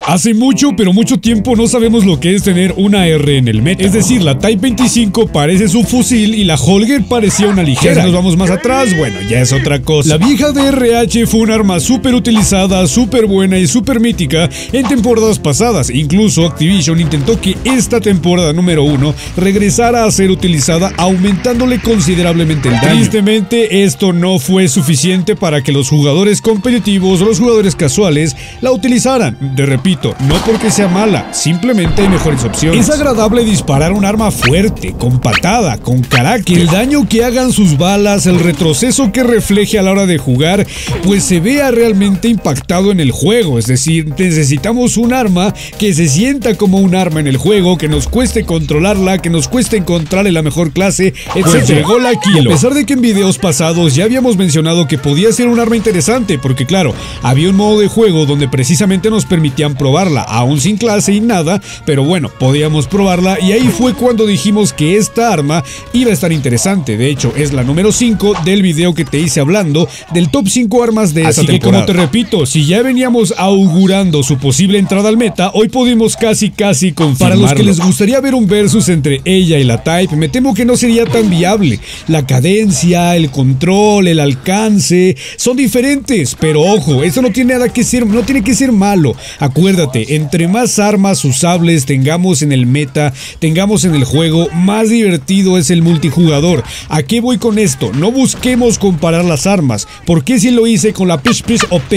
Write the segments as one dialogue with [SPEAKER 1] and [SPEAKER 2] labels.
[SPEAKER 1] Hace mucho, pero mucho tiempo no sabemos lo que es tener una R en el meta. Es decir, la Type 25 parece su fusil y la Holger parecía una ligera. Si nos vamos más atrás, bueno, ya es otra cosa. La vieja DRH fue un arma súper utilizada, súper buena y súper mítica en temporadas pasadas. Incluso Activision intentó que esta temporada número 1 regresara a ser utilizada, aumentándole considerablemente el daño. Tristemente, esto no fue suficiente para que los jugadores competitivos o los jugadores casuales la utilizaran. Repito, no porque sea mala, simplemente hay mejores opciones. Es agradable disparar un arma fuerte, con patada, con carácter. El daño que hagan sus balas, el retroceso que refleje a la hora de jugar, pues se vea realmente impactado en el juego. Es decir, necesitamos un arma que se sienta como un arma en el juego, que nos cueste controlarla, que nos cueste encontrarle la mejor clase, etc. Pues llegó la Kilo. A pesar de que en videos pasados ya habíamos mencionado que podía ser un arma interesante, porque claro, había un modo de juego donde precisamente nos permitían probarla, aún sin clase y nada, pero bueno, podíamos probarla y ahí fue cuando dijimos que esta arma iba a estar interesante. De hecho, es la número 5 del video que te hice hablando del top 5 armas de esta temporada. Así que como te repito, si ya veníamos augurando su posible entrada al meta, hoy pudimos casi confirmarlo. Para los que les gustaría ver un versus entre ella y la Type, me temo que no sería tan viable. La cadencia, el control, el alcance son diferentes, pero ojo, esto no tiene nada que ser, no tiene que ser malo. Acuérdate, entre más armas usables tengamos en el meta, tengamos en el juego, más divertido es el multijugador. ¿A qué voy con esto? No busquemos comparar las armas. ¿Por qué si lo hice con la PSH o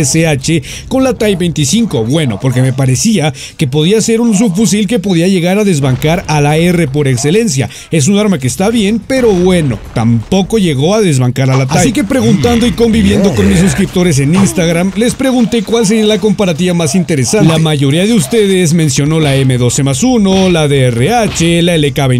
[SPEAKER 1] PPSH con la Type 25? Bueno, porque me parecía que podía ser un subfusil que podía llegar a desbancar a la R por excelencia. Es un arma que está bien, pero bueno, tampoco llegó a desbancar a la Type. Así que preguntando y conviviendo con mis suscriptores en Instagram, les pregunté cuál sería la comparativa más interesante. La mayoría de ustedes mencionó la M12+1, la DRH, la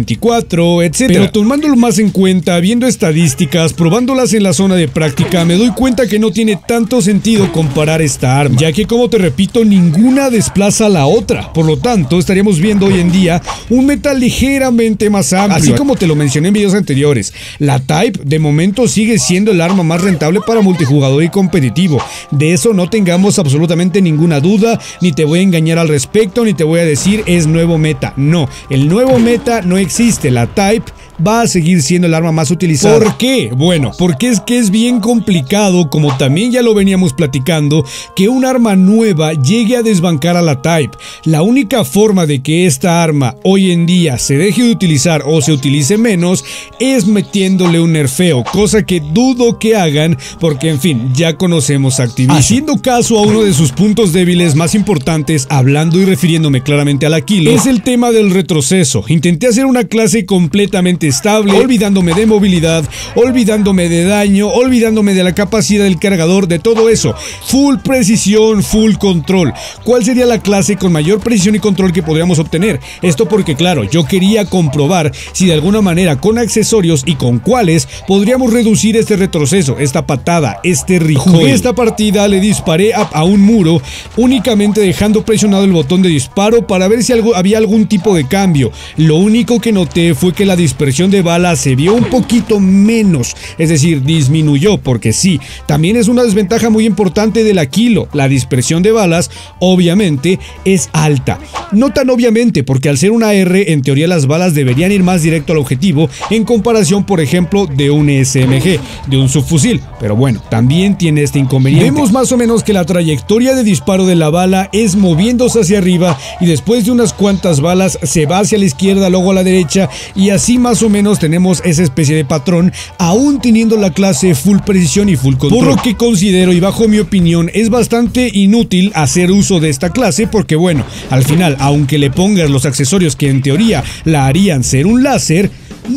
[SPEAKER 1] LK24, etc. Pero tomándolo más en cuenta, viendo estadísticas, probándolas en la zona de práctica, me doy cuenta que no tiene tanto sentido comparar esta arma, ya que, como te repito, ninguna desplaza a la otra. Por lo tanto, estaríamos viendo hoy en día un meta ligeramente más amplio. Así como te lo mencioné en videos anteriores, la Type de momento sigue siendo el arma más rentable para multijugador y competitivo. De eso no tengamos absolutamente ninguna duda, ni te voy a engañar al respecto, ni te voy a decir es nuevo meta. No, el nuevo meta no existe. La Type va a seguir siendo el arma más utilizada. ¿Por qué? Bueno, porque es que es bien complicado, como también ya lo veníamos platicando, que un arma nueva llegue a desbancar a la Type. La única forma de que esta arma hoy en día se deje de utilizar o se utilice menos es metiéndole un nerfeo, cosa que dudo que hagan porque, en fin, ya conocemos a Activision. Haciendo caso a uno de sus puntos débiles más importantes, hablando y refiriéndome claramente a la Kilo, es el tema del retroceso. Intenté hacer una clase completamente estable, olvidándome de movilidad, olvidándome de daño, olvidándome de la capacidad del cargador, de todo eso. Full precisión, full control. ¿Cuál sería la clase con mayor precisión y control que podríamos obtener? Esto porque, claro, yo quería comprobar si de alguna manera con accesorios y con cuáles podríamos reducir este retroceso, esta patada, este recoil. Jugué esta partida, le disparé a un muro, únicamente dejando presionado el botón de disparo para ver si había algún tipo de cambio. Lo único que noté fue que la dispersión de balas se vio un poquito menos, es decir, disminuyó, porque sí, también es una desventaja muy importante de la Kilo. La dispersión de balas, obviamente, es alta. No tan obviamente, porque al ser una R, en teoría las balas deberían ir más directo al objetivo, en comparación, por ejemplo, de un SMG, de un subfusil. Pero bueno, también tiene este inconveniente. Vemos más o menos que la trayectoria de disparo de la bala es moviéndose hacia arriba y después de unas cuantas balas se va hacia la izquierda, luego a la derecha, y así más o menos tenemos esa especie de patrón, aún teniendo la clase full precisión y full control. Por lo que considero, y bajo mi opinión, es bastante inútil hacer uso de esta clase porque, bueno, al final, aunque le pongas los accesorios que en teoría la harían ser un láser,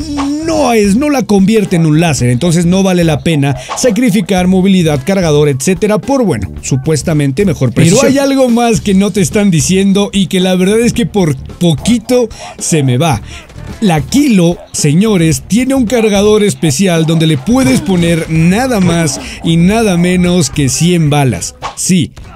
[SPEAKER 1] no la convierte en un láser, entonces no vale la pena sacrificar movilidad, cargador, etcétera, por, bueno, supuestamente mejor precisión. Pero hay algo más que no te están diciendo y que la verdad es que por poquito se me va. La Kilo, señores, tiene un cargador especial donde le puedes poner nada más y nada menos que 100 balas. Sí,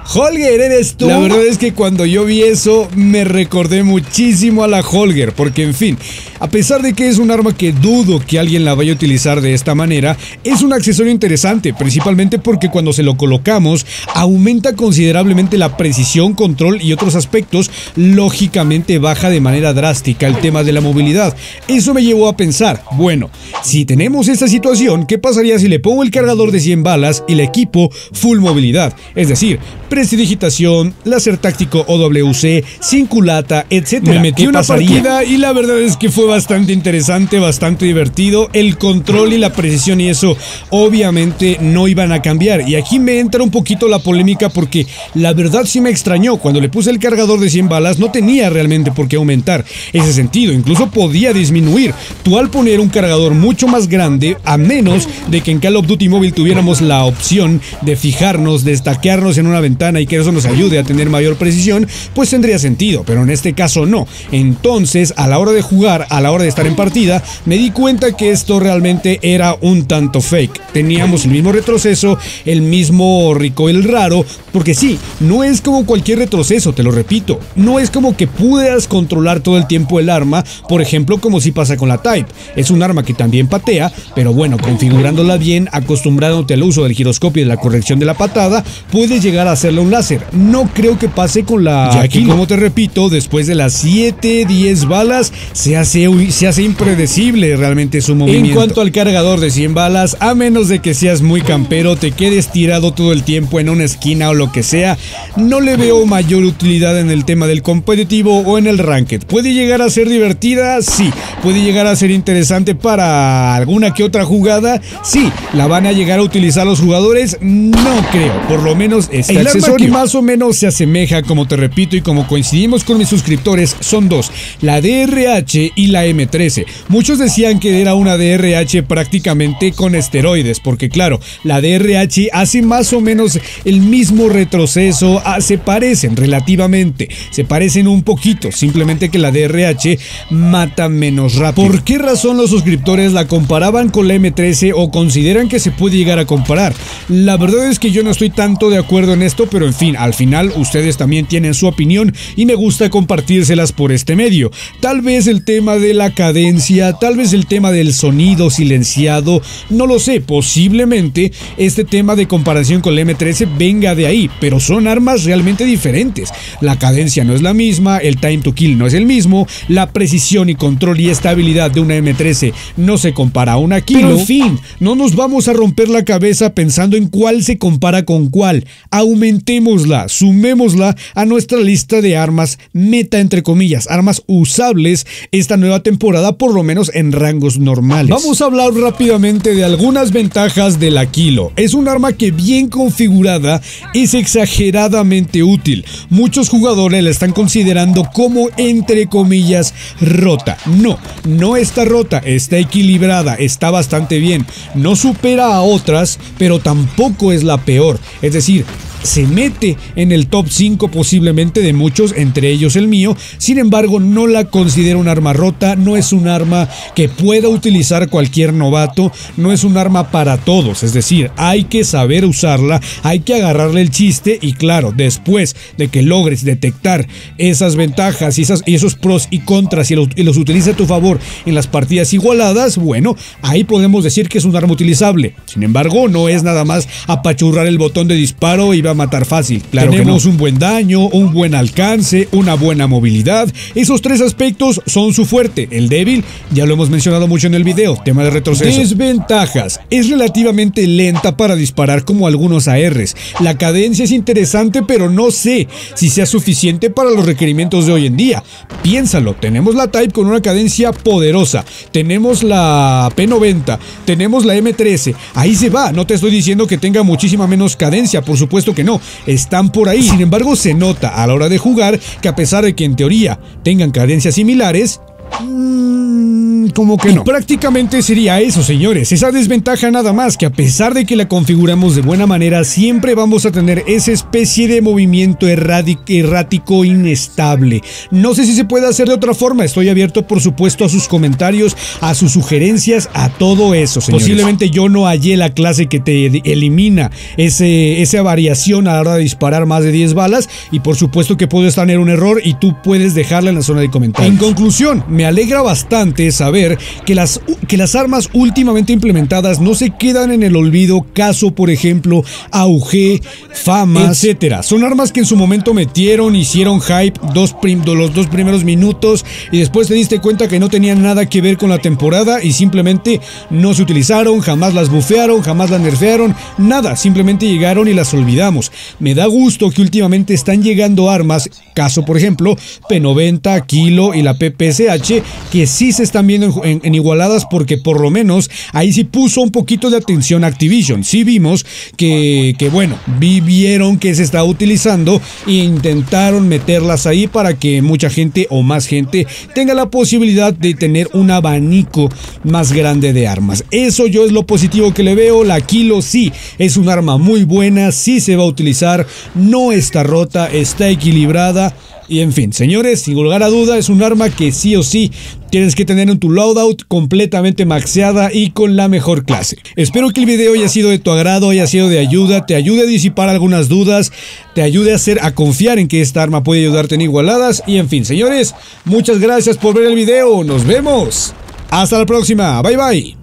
[SPEAKER 1] Holger, ¿eres tú? La verdad es que cuando yo vi eso me recordé muchísimo a la Holger, porque en fin, a pesar de que es un arma que dudo que alguien la vaya a utilizar de esta manera, es un accesorio interesante, principalmente porque cuando se lo colocamos aumenta considerablemente la precisión, control y otros aspectos. Lógicamente baja de manera drástica el tema de la movilidad. Eso me llevó a pensar, bueno, si tenemos esta situación, ¿qué pasaría si le pongo el cargador de 100 balas y le equipo full movilidad? Es decir, prestidigitación, láser táctico OWC, sin culata, etc. Me metí una partida y la verdad es que fue bastante interesante, bastante divertido. El control y la precisión y eso obviamente no iban a cambiar. Y aquí me entra un poquito la polémica porque la verdad sí me extrañó. Cuando le puse el cargador de 100 balas no tenía realmente por qué aumentar ese sentido. Incluso podía disminuir. Tú al poner un cargador mucho más grande, a menos de que en Call of Duty Mobile tuviéramos la opción de fijarnos, de stackearnos en una ventana y que eso nos ayude a tener mayor precisión, pues tendría sentido, pero en este caso no. Entonces, a la hora de jugar, a la hora de estar en partida, me di cuenta que esto realmente era un tanto fake. Teníamos el mismo retroceso, el mismo recoil raro, porque sí, no es como cualquier retroceso, te lo repito, no es como que puedas controlar todo el tiempo el arma, por ejemplo, como si pasa con la Type. Es un arma que también patea, pero bueno, configurándola bien, acostumbrándote al uso del giroscopio y de la corrección de la patada, puedes llegar a hacerle un láser. No creo que pase con la... Y aquí, como te repito, después de las 7, 10 balas, se hace impredecible realmente su movimiento. En cuanto al cargador de 100 balas, a menos de que seas muy campero, te quedes tirado todo el tiempo en una esquina o lo que sea, no le veo mayor utilidad en el tema del competitivo o en el ranked. ¿Puede llegar a ser divertida? Sí. ¿Puede llegar a ser interesante para alguna que otra jugada? Sí. ¿La van a llegar a utilizar los jugadores? No creo. Por lo menos este accesorio que más o menos se asemeja, como te repito y como coincidimos con mis suscriptores, son dos, la DRH y la M13. Muchos decían que era una DRH prácticamente con esteroides, porque claro, la DRH hace más o menos el mismo retroceso, se parecen relativamente, se parecen un poquito, simplemente que la DRH mata menos rápido. ¿Por qué razón los suscriptores la comparaban con la M13 o consideran que se puede llegar a comparar? La verdad es que yo no estoy tanto de acuerdo en esto, pero en fin, al final ustedes también tienen su opinión y me gusta compartírselas por este medio. Tal vez el tema de la cadencia, tal vez el tema del sonido silenciado, no lo sé, posiblemente este tema de comparación con la M13 venga de ahí, pero son armas realmente diferentes. La cadencia no es la misma, el time to kill no es el mismo, la precisión y control y estabilidad de una M13 no se compara a una Kilo. Pero en fin, no nos vamos a romper la cabeza pensando en cuál se compara con cuál. Aumentémosla, sumémosla a nuestra lista de armas meta, entre comillas, armas usables esta nueva temporada, por lo menos en rangos normales. Vamos a hablar rápidamente de algunas ventajas de la Kilo. Es un arma que bien configurada es exageradamente útil. Muchos jugadores la están considerando como, entre comillas, rota. No está rota, está equilibrada, está bastante bien. No supera a otras, pero tampoco es la peor. Es decir, se mete en el top 5 posiblemente de muchos, entre ellos el mío. Sin embargo, no la considero un arma rota, no es un arma que pueda utilizar cualquier novato, no es un arma para todos. Es decir, hay que saber usarla, hay que agarrarle el chiste y claro, después de que logres detectar esas ventajas y esos pros y contras y los utilices a tu favor en las partidas igualadas, bueno, ahí podemos decir que es un arma utilizable. Sin embargo, no es nada más apachurrar el botón de disparo y va a matar fácil. Claro, tenemos un buen daño, un buen alcance, una buena movilidad. Esos tres aspectos son su fuerte. El débil, ya lo hemos mencionado mucho en el video, tema de retroceso. Desventajas: es relativamente lenta para disparar como algunos ARs. La cadencia es interesante, pero no sé si sea suficiente para los requerimientos de hoy en día. Piénsalo, tenemos la Type con una cadencia poderosa, tenemos la P90, tenemos la M13, ahí se va. No te estoy diciendo que tenga muchísima menos cadencia, por supuesto que no, están por ahí. Sin embargo, se nota a la hora de jugar que a pesar de que en teoría tengan cadencias similares, como que no. Y prácticamente sería eso, señores. Esa desventaja nada más, que a pesar de que la configuramos de buena manera, siempre vamos a tener esa especie de movimiento errático inestable. No sé si se puede hacer de otra forma. Estoy abierto, por supuesto, a sus comentarios, a sus sugerencias, a todo eso, señores. Posiblemente yo no hallé la clase que te elimina esa variación a la hora de disparar más de 10 balas, y por supuesto que puedes tener un error y tú puedes dejarla en la zona de comentarios. En conclusión, me alegra bastante saber que las armas últimamente implementadas no se quedan en el olvido, caso por ejemplo AUG, FAMAS, etcétera. Son armas que en su momento metieron, hicieron hype los 2 primeros minutos y después te diste cuenta que no tenían nada que ver con la temporada y simplemente no se utilizaron, jamás las bufearon, jamás las nerfearon, nada, simplemente llegaron y las olvidamos. Me da gusto que últimamente están llegando armas, caso por ejemplo P90, Kilo y la PPSH, que sí se están viendo en igualadas, porque por lo menos ahí sí puso un poquito de atención Activision. Sí vimos que bueno, vieron que se estaba utilizando e intentaron meterlas ahí para que mucha gente o más gente tenga la posibilidad de tener un abanico más grande de armas. Eso yo es lo positivo que le veo. La Kilo sí es un arma muy buena, sí se va a utilizar, no está rota, está equilibrada. Y en fin, señores, sin lugar a duda es un arma que sí o sí tienes que tener en tu loadout completamente maxeada y con la mejor clase. Espero que el video haya sido de tu agrado, haya sido de ayuda, te ayude a disipar algunas dudas, te ayude a confiar en que esta arma puede ayudarte en igualadas. Y en fin, señores, muchas gracias por ver el video, nos vemos. Hasta la próxima, bye bye.